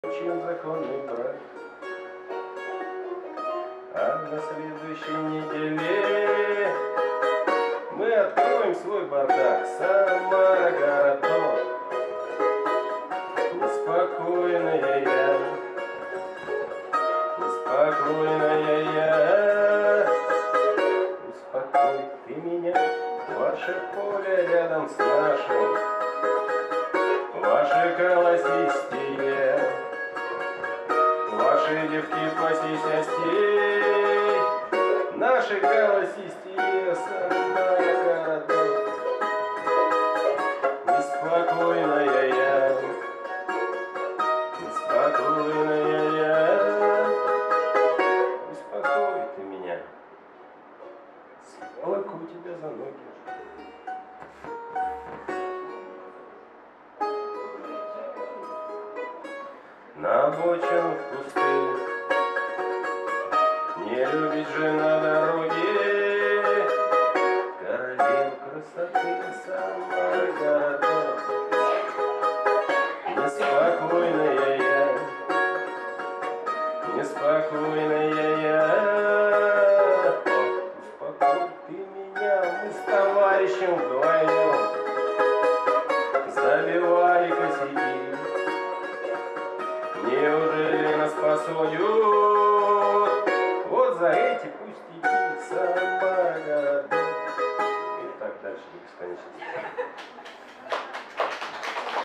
Чем законный брак. А на следующей неделе мы откроем свой бардак. Самара, городок, неспокойная я, неспокойная я. Успокой ты меня, ваше поле рядом с нашим, ваши колосистые, ваши девки посисястей, наши голосистые, Самара, городок, неспокойная я, неспокойная я. Успокой ты меня, сволоку тебя за ноги. На обочину в кусты, не любит же на дороге, королев красоты, Самара, городок, неспокойная я, неспокойная я. Успокой ты меня, мы с товарищем вдвоем забивали косяки. Неужели нас посудят вот за эти пустяки?